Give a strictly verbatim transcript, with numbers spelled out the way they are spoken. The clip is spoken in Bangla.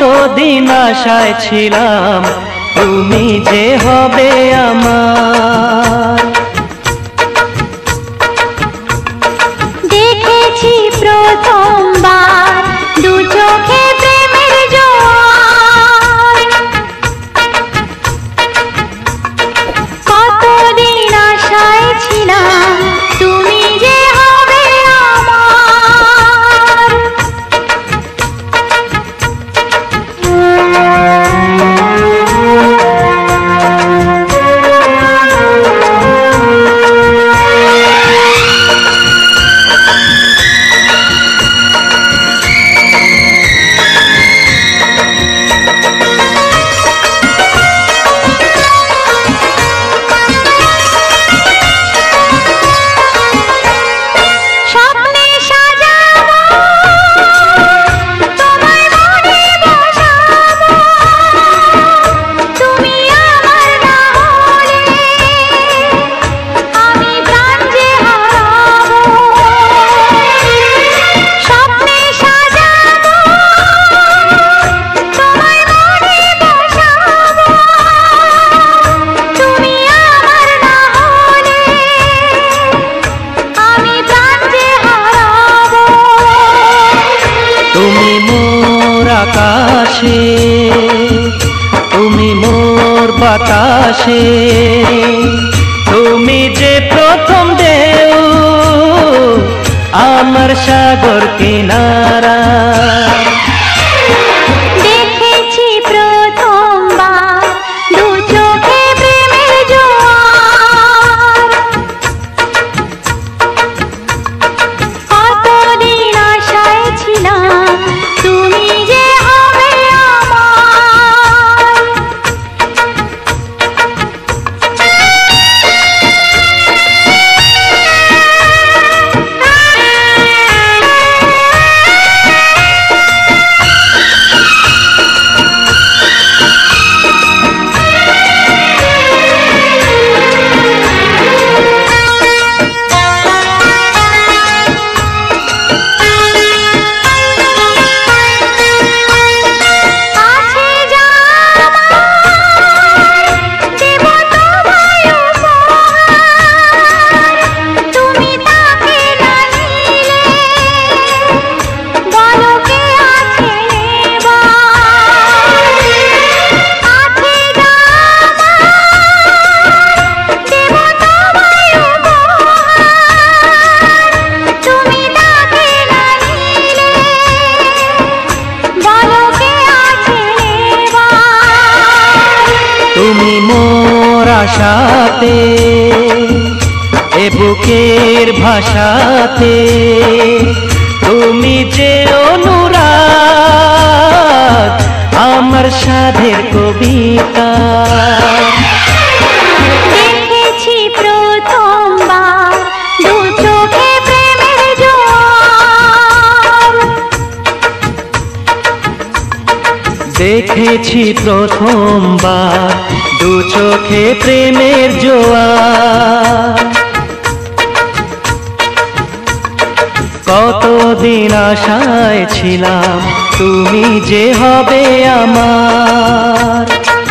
কতদিন আশায় ছিলাম তুমি যে হবে আমার। দেখেছি প্রথমবার দু চোখে প্রেমের জোয়ার, কতদিন আশায় ছিলাম তুমি যে হবে আমার। তুমি মোর আকাশে, তুমি মোর বাতাসে, তুমি যে প্রথম ঢেউ আমার সাগর কিনারা। দেখেছি প্রথমবার দু চোখে প্রেমের জোয়ার, কতদিন আশায় ছিলাম তুমি যে হবে আমার। তুমি মোর আশাতে, এ বুকের ভাষাতে, তুমি যে অনুরাগ আমার সাধের কবিতা। দেখেছি প্রথমবার দু চোখে প্রেমের জোয়ার, দেখেছি প্রথমবার দু চোখে প্রেমের জোয়ার, কতদিন আশায় ছিলাম তুমি যে হবে আমার।